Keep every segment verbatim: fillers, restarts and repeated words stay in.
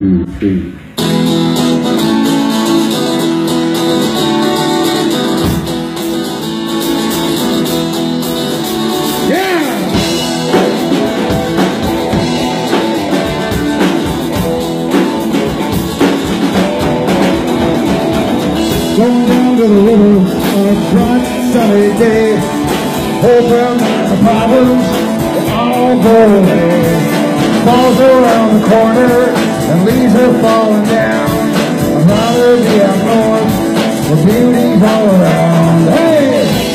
two, three. Going down to the river on a bright sunny day, hoping that the problems will all go away. Falls around the corner and leaves her falling down. I'd rather be up north where beauty's all around. Hey!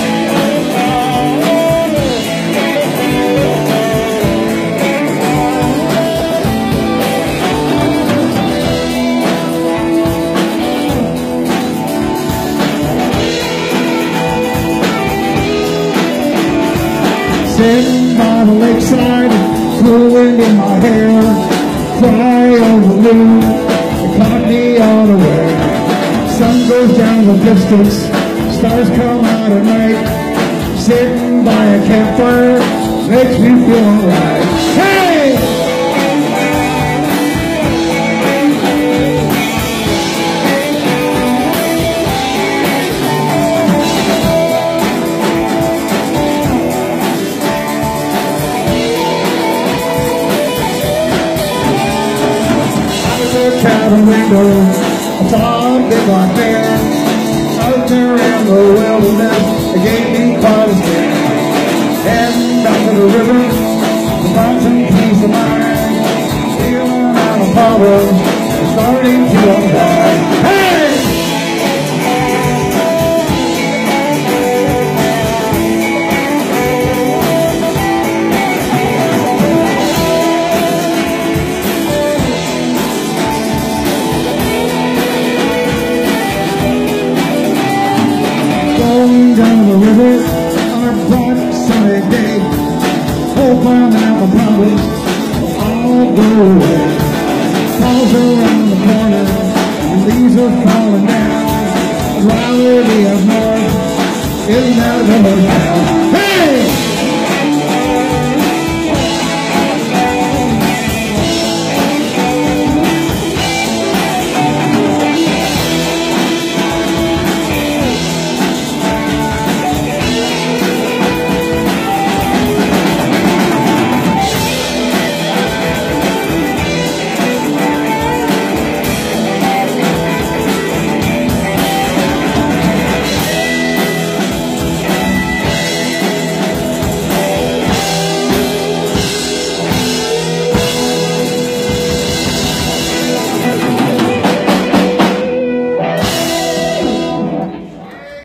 Sitting by the lakeside, cool wind in my hair, fly over the moon, it caught me unaware. Sun goes down the distance, stars come out at night. Sitting by a campfire makes me feel alright. Hey! Cabin window, I saw a big black bear out there in the wilderness. It gave me quite a scare. Heading down to the river to find some peace of mind. Feeling out of problems, starting to unwind. Hey! Going down the river on a bright sunny day, hoping that the problems will all go away. Falls around the corner and leaves her falling down. I'd rather be up north, isn't that a good town?